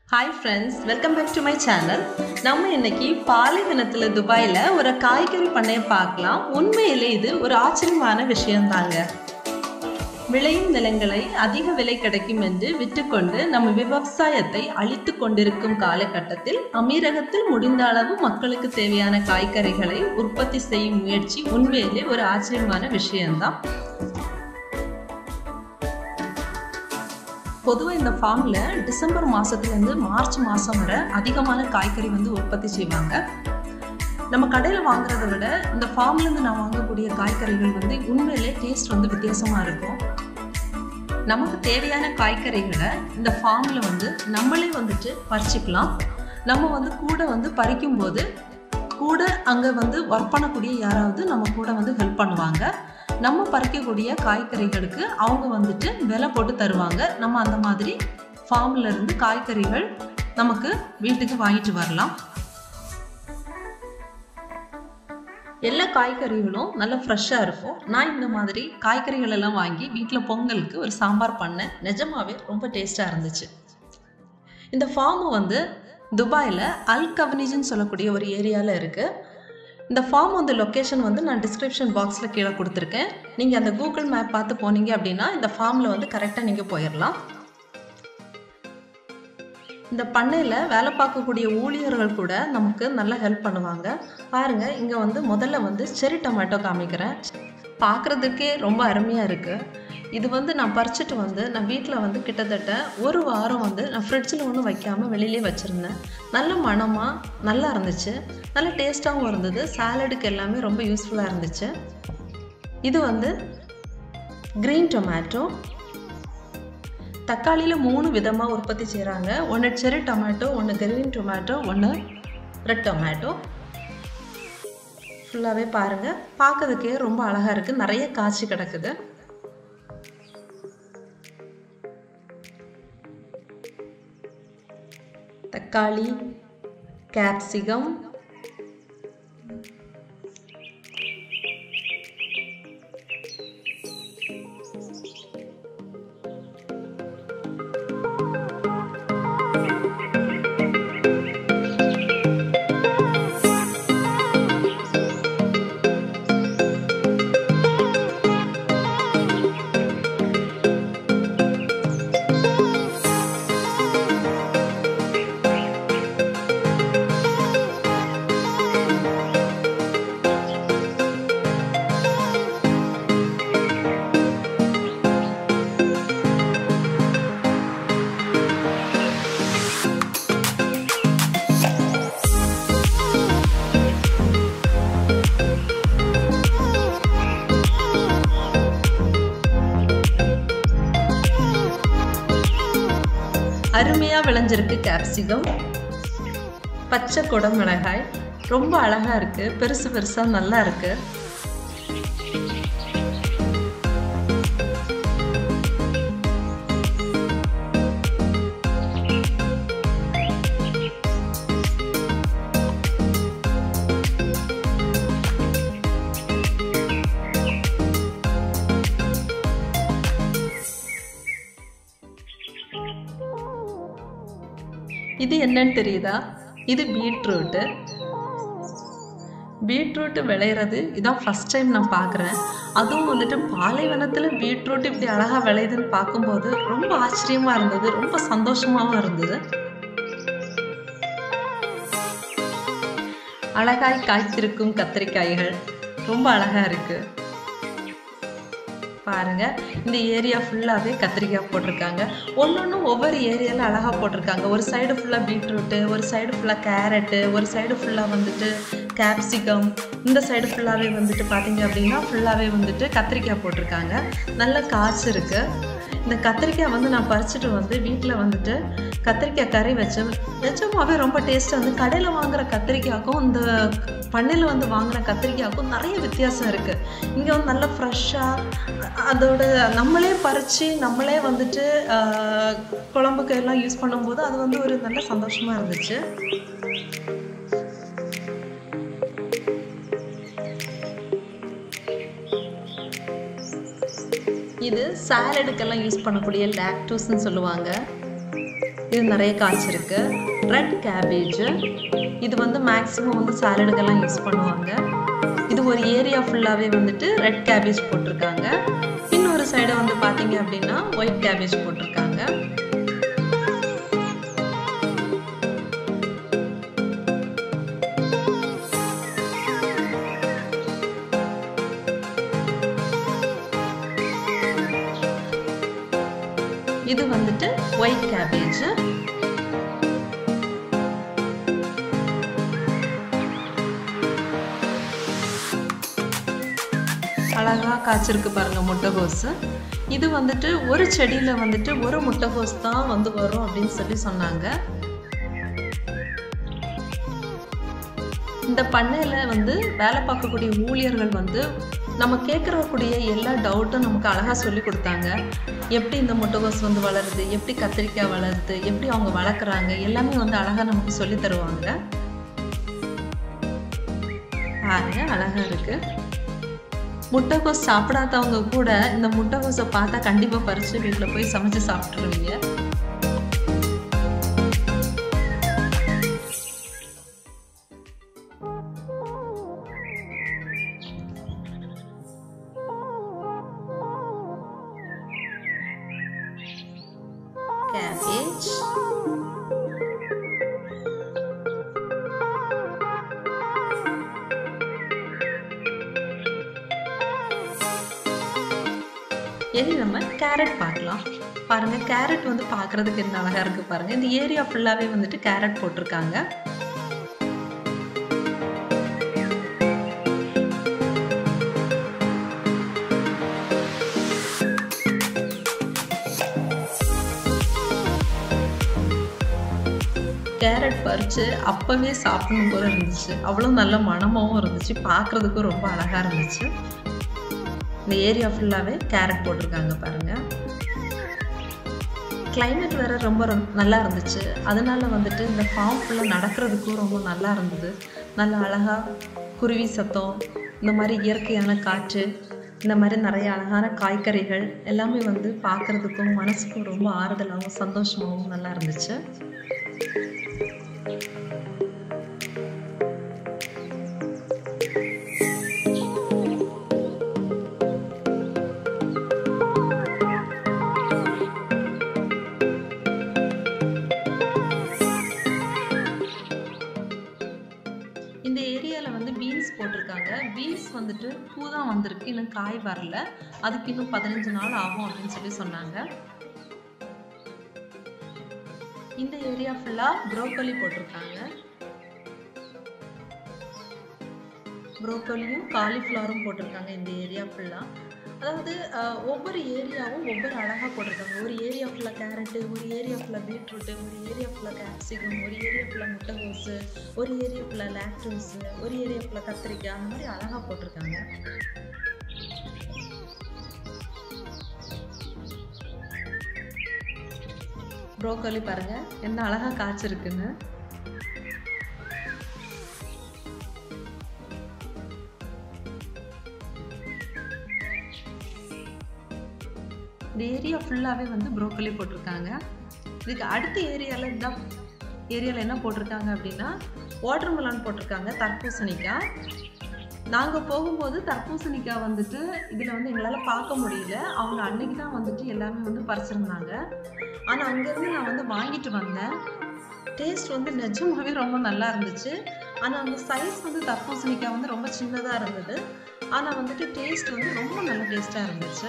Hi friends, welcome back to my channel. நம்ம இன்னைக்கு பாலைவனத்துல துபாயில ஒரு காய்கறி பண்ணைய பார்க்கலாம். உண்மையிலே இது ஒரு ஆச்சரியமான விஷயம் தாங்க. விளையும் நிலங்களை அதிக விலை கிடைக்கும் என்று விட்டுக்கொண்டு நம்ம விவசாயத்தை அழித்து கொண்டிருக்கும் காலகட்டத்தில் அமீரகத்தில் முடிந்த அளவு மக்களுக்கு தேவையான காய்கறிகளை உற்பத்தி செய்யும் முயற்சி உண்மையிலே ஒரு ஆச்சரியமான விஷயம்தான். பொதுவாக இந்த ஃபார்மில் டிசம்பர் மாதத்துலேருந்து மார்ச் மாதம் வரை அதிகமான காய்கறி உற்பத்தி செய்வாங்க. நம்ம கடையில் வாங்குறத விட இந்த ஃபார்ம்லேருந்து நான் வாங்கக்கூடிய காய்கறிகள் உண்மையிலே டேஸ்ட் வித்தியாசமாக இருக்கும். நமக்கு தேவையான காய்கறிகளை இந்த ஃபார்மில் நம்மளே பறிச்சுக்கலாம். நம்ம கூட பறிக்கும் போது கூட அங்கே ஒர்க் பண்ணக்கூடிய யாராவது நம்ம கூட ஹெல்ப் பண்ணுவாங்க. நம்ம பறிக்கக்கூடிய காய்கறிகளுக்கு அவங்க விலை போட்டு தருவாங்க. நம்ம அந்த மாதிரி ஃபார்ம்ல இருந்து காய்கறிகள் நமக்கு வீட்டுக்கு வாங்கிட்டு வரலாம். எல்லா காய்கறிகளும் நல்லா ஃப்ரெஷ்ஷாக இருக்கும். நான் இந்த மாதிரி காய்கறிகள் எல்லாம் வாங்கி வீட்டில் பொங்கலுக்கு ஒரு சாம்பார் பண்ணேன். நிஜமாவே ரொம்ப டேஸ்டாக இருந்துச்சு. இந்த ஃபார்ம் துபாயில் அல்கவனீஜ்னு சொல்லக்கூடிய ஒரு ஏரியாவில் இருக்குது. இந்த ஃபார்ம் லொக்கேஷன் நான் டிஸ்கிரிப்ஷன் பாக்ஸில் கீழே கொடுத்துருக்கேன். நீங்கள் அந்த கூகுள் மேப் பார்த்து போனீங்க அப்படின்னா இந்த ஃபார்மில் கரெக்டாக நீங்கள் போயிடலாம். இந்த பண்ணையில் வேலை பார்க்கக்கூடிய ஊழியர்கள் கூட நமக்கு நல்லா ஹெல்ப் பண்ணுவாங்க. பாருங்கள், இங்கே முதல்ல செரி டொமேட்டோ காமிக்கிறேன். பார்க்குறதுக்கே ரொம்ப அருமையாக இருக்குது. இது நான் பறிச்சுட்டு நான் வீட்டில் கிட்டத்தட்ட ஒரு வாரம் நான் ஃப்ரிட்ஜில் ஒன்றும் வைக்காமல் வெளியிலே வச்சுருந்தேன். நல்ல மணமாக நல்லா இருந்துச்சு, நல்ல டேஸ்ட்டாகவும் இருந்தது. சாலடுக்கு எல்லாமே ரொம்ப யூஸ்ஃபுல்லாக இருந்துச்சு. இது க்ரீன் டொமேட்டோ. தக்காளியில் 3 விதமாக உற்பத்தி செய்கிறாங்க. ஒன்று செரி டொமேட்டோ, ஒன்று க்ரீன் டொமேட்டோ, ஒன்று ரெட் டொமேட்டோ. ஃபுல்லாகவே பாருங்கள், பார்க்கறதுக்கே ரொம்ப அழகாக இருக்குது. நிறைய காய்ச்சி கிடக்குது. தக்காளி, கேப்சிகம், அருமையா விளைஞ்சிருக்கு கேப்சிகம். பச்சை குடம் மிளகாய் ரொம்ப அழகா இருக்கு, பெருசு பெருசா நல்லா இருக்கு. இது என்னன்னு தெரியுதா? இது பீட்ரூட்டு. பீட்ரூட்டு விளையிறது இதான் ஃபர்ஸ்ட் டைம் நான் பார்க்குறேன். அதுவும் பாலைவனத்தில் பீட்ரூட் இப்படி அழகாக விளையுதுன்னு பார்க்கும்போது ரொம்ப ஆச்சரியமாக இருந்தது, ரொம்ப சந்தோஷமாகவும் இருந்தது. அழகாய் காய்த்திருக்கும் கத்திரிக்காய்கள் ரொம்ப அழகாக இருக்குது. பாருங்க, இந்த ஏரியா ஃபுல்லாகவே கத்திரிக்காய் போட்டிருக்காங்க. ஒன்னொன்றும் ஒவ்வொரு ஏரியாவில் அழகாக போட்டிருக்காங்க. ஒரு சைடு ஃபுல்லாக பீட்ரூட்டு, ஒரு சைடு ஃபுல்லாக கேரட்டு, ஒரு சைடு ஃபுல்லாக கேப்சிகம், இந்த சைடு ஃபுல்லாகவே பார்த்தீங்க அப்படின்னா ஃபுல்லாகவே கத்திரிக்காய் போட்டிருக்காங்க. நல்ல காய்ச்சி இருக்கு. இந்த கத்திரிக்காய் நான் பறிச்சுட்டு வீட்டில் கத்திரிக்காய் கறி வச்சேன். நிஜமாவே ரொம்ப டேஸ்ட்டாக கடையில் வாங்குகிற கத்திரிக்காய்க்கும் இந்த பண்ணையில் வாங்குகிற கத்திரிக்காய்க்கும் நிறைய வித்தியாசம் இருக்குது. இங்கே நல்லா ஃப்ரெஷ்ஷாக அதோட நம்மளே பறித்து நம்மளே குழம்புக்கு எல்லாம் யூஸ் பண்ணும்போது அது ஒரு நல்ல சந்தோஷமாக இருந்துச்சு. இது சாலடுக்கெல்லாம் யூஸ் பண்ணக்கூடிய லாக்டோஸ்ன்னு சொல்லுவாங்க. இது நிறைய காய்ச்சிருக்கு. ரெட் கேபேஜ், இது வந்து மேக்ஸிமம் வந்து சாலடுக்கெல்லாம் யூஸ் பண்ணுவாங்க. இது ஒரு ஏரியா ஃபுல்லாகவே வந்துட்டு ரெட் கேபேஜ் போட்டிருக்காங்க. இன்னொரு சைடு வந்து பார்த்தீங்க அப்படின்னா ஒயிட் கேபேஜ் போட்டிருக்காங்க. இது வந்துட்டு ஒயிட் கேபேஜ். அழகா காய்ச்சிருக்கு பாருங்க முட்டைகோஸ். இது வந்துட்டு ஒரு செடியில வந்துட்டு ஒரு முட்டைகோஸ் தான் வந்து வரும் அப்படின்னு சொல்லி சொன்னாங்க. இந்த பண்ணையில வந்து வேலை பார்க்கக்கூடிய ஊழியர்கள் வந்து நம்ம கேட்கக்கூடிய எல்லா டவுட்டும் நமக்கு அழகா சொல்லி கொடுத்தாங்க. எப்படி இந்த முட்டைகோஸ் வந்து வளருது, எப்படி கத்திரிக்காய் வளருது, எப்படி அவங்க வளர்க்குறாங்க, எல்லாமே வந்து அழகா நமக்கு சொல்லி தருவாங்க. பாருங்க அழகா இருக்கு. முட்டைகோஸ் சாப்பிடாதவங்க கூட இந்த முட்டைகோஸை பார்த்தா கண்டிப்பா பறிச்சு வீட்டில் போய் சமைச்சு சாப்பிட்டுருவீங்க. கேபேஜ், இனி நம்ம கேரட் பார்க்கலாம். பாருங்க கேரட் வந்து பார்க்கறதுக்கு என்ன அழகா இருக்கு பாருங்க. இந்த ஏரியா ஃபுல்லாவே வந்துட்டு கேரட் போட்டிருக்காங்க. கேரட் பறிச்சு அப்பவே சாப்பிடணும் போல இருந்துச்சு. அவ்வளோ நல்ல மணமாவும் இருந்துச்சு, பார்க்கறதுக்கும் ரொம்ப அழகா இருந்துச்சு. இந்த ஏரியா ஃபுல்லாவே கேரட் போட்டிருக்காங்க பாருங்க. கிளைமேட் வேற ரொம்ப நல்லா இருந்துச்சு. அதனால வந்துட்டு இந்த ஃபார்ம் ஃபுல்லாக நடக்கிறதுக்கும் ரொம்ப நல்லா இருந்தது. நல்லா அழகா குருவி சத்தம், இந்த மாதிரி இயற்கையான காற்று, இந்த மாதிரி நிறைய அழகான காய்கறிகள் எல்லாமே வந்து பார்க்கறதுக்கும் மனசுக்கும் ரொம்ப ஆறுதலாகவும் சந்தோஷமாகவும் நல்லா இருந்துச்சு. இந்த ஏரியால வந்து பீன்ஸ் போட்டிருக்காங்க. பீன்ஸ் வந்துட்டு பூ தான் வந்திருக்கு, இன்னும் காய் வரல. அதுக்கு இன்னும் 15 நாள் ஆகும் அப்படின்னு சொல்லி சொன்னாங்க. இந்த ஏரியா ஃபுல்லா ப்ரோக்கோலி போட்டிருக்காங்க. ப்ரோக்கோலியும் காலிஃப்ளவரும் போட்டிருக்காங்க இந்த ஏரியா ஃபுல்லா. அதாவது ஒவ்வொரு ஏரியாவும் ஒவ்வொரு அழகாக போட்டிருக்காங்க. ஒரு ஏரியா ஃபுல்லாக கேரட்டு, ஒரு ஏரியா ஃபுல்லாக பீட்ரூட்டு, ஒரு ஏரியா ஃபுல்லாக கேப்சிகம், ஒரு ஏரியா ஃபுல்லாக முட்டைகோஸு, ஒரு ஏரியா ஃபுல்லாக லேக்டூஸு, ஒரு ஏரியா ஃபுல்லாக கத்திரிக்காய், அந்த மாதிரி அழகாக போட்டிருக்காங்க. ப்ரோக்கோலி பாருங்க என்ன அழகா காய்ச்சிருக்குன்னு. இந்த ஏரியா ஃபுல்லாவே வந்து ப்ரோக்கோலி போட்டிருக்காங்க. இதுக்கு அடுத்த ஏரியால என்ன போட்டிருக்காங்க அப்படின்னா வாட்டர்மெலான் போட்டிருக்காங்க, தர்பூசணிக்காய். நாங்கள் போகும்போது தர்பூசணிக்காய் வந்துட்டு இதில் வந்து எங்களால் பார்க்க முடியல. அவங்க அன்னைக்கு தான் வந்துட்டு எல்லாமே வந்து பறிச்சிருந்தாங்க. ஆனால் அங்கேருந்து நான் வந்து வாங்கிட்டு வந்தேன். டேஸ்ட் வந்து நிஜமாவே ரொம்ப நல்லா இருந்துச்சு. ஆனால் அந்த சைஸ் வந்து தர்பூசணிக்காய் வந்து ரொம்ப சின்னதாக இருந்தது. ஆனால் வந்துட்டு டேஸ்ட் வந்து ரொம்ப நல்ல டேஸ்ட்டாக இருந்துச்சு.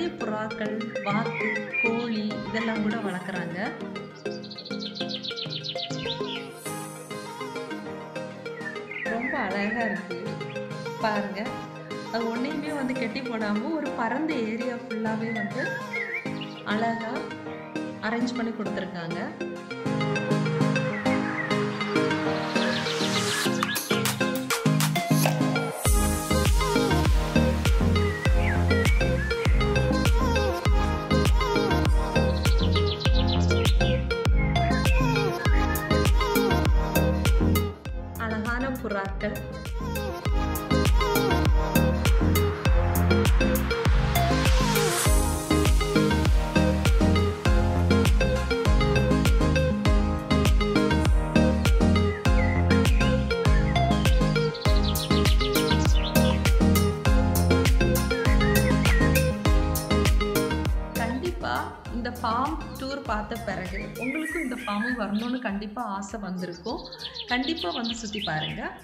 நிறைய புறாக்கள், வாத்து, கோழி இதெல்லாம் கூட வளர்க்குறாங்க. ரொம்ப அழகா இருக்கு பாருங்க. அது ஒன்றையுமே வந்து கெட்டி போடாமல் ஒரு பரந்த ஏரியா ஃபுல்லாகவே வந்து அழகாக அரேஞ்ச் பண்ணி கொடுத்துருக்காங்க. அழகான புறாக்கள், இந்த ஃபார்ம் டூர் பார்த்த பிறகு உங்களுக்கும் இந்த ஃபார்மு வரணும்னு கண்டிப்பாக ஆசை வந்திருக்கும். கண்டிப்பாக வந்து சுற்றி பாருங்கள்.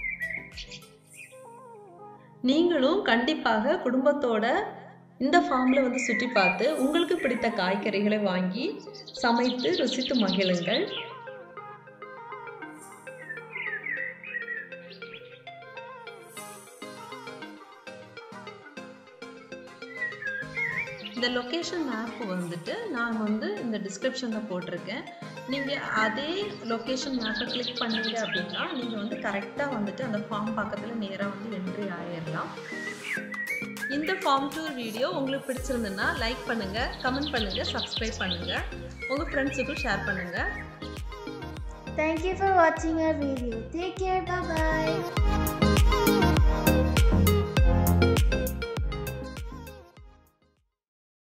நீங்களும் கண்டிப்பாக குடும்பத்தோட இந்த ஃபார்மில் வந்து சுற்றி பார்த்து உங்களுக்கு பிடித்த காய்கறிகளை வாங்கி சமைத்து ருசித்து மகிழுங்கள். இந்த லொக்கேஷன் மேப் வந்துட்டு நான் வந்து இந்த டிஸ்கிரிப்ஷனில் போட்டிருக்கேன். நீங்கள் அதே லொக்கேஷன் மேப்பை கிளிக் பண்ணீங்க அப்படின்னா நீங்கள் வந்து கரெக்டாக வந்துட்டு அந்த ஃபார்ம் பக்கத்தில் நேராக வந்து என்ட்ரி ஆகிடலாம். இந்த ஃபார்ம் டூர் வீடியோ உங்களுக்கு பிடிச்சிருந்துன்னா லைக் பண்ணுங்கள், கமெண்ட் பண்ணுங்கள், சப்ஸ்கிரைப் பண்ணுங்கள், உங்கள் ஃப்ரெண்ட்ஸுக்கும் ஷேர் பண்ணுங்கள். Thank you for watching our video. Take care. Bye-bye.